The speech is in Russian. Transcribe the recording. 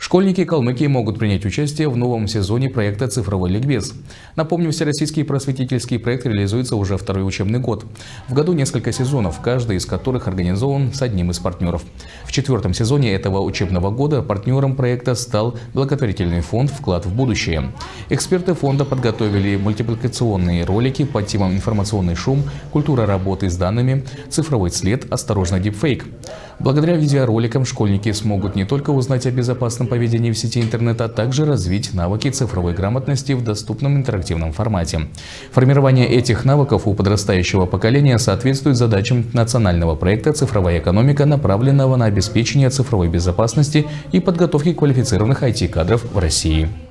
Школьники Калмыкии могут принять участие в новом сезоне проекта «Цифровой ликбез». Напомню, всероссийский просветительский проект реализуется уже второй учебный год. В году несколько сезонов, каждый из которых организован с одним из партнеров. В четвертом сезоне этого учебного года партнером проекта стал благотворительный фонд «Вклад в будущее». Эксперты фонда подготовили мультипликационные ролики по темам «Информационный шум», «Культура работы с данными», «Цифровой след», «Осторожно, дипфейк». Благодаря видеороликам школьники смогут не только узнать о безопасном поведении в сети интернет, а также развить навыки цифровой грамотности в доступном интерактивном формате. Формирование этих навыков у подрастающего поколения соответствует задачам национального проекта «Цифровая экономика», направленного на обеспечение цифровой безопасности и подготовки квалифицированных IT-кадров в России.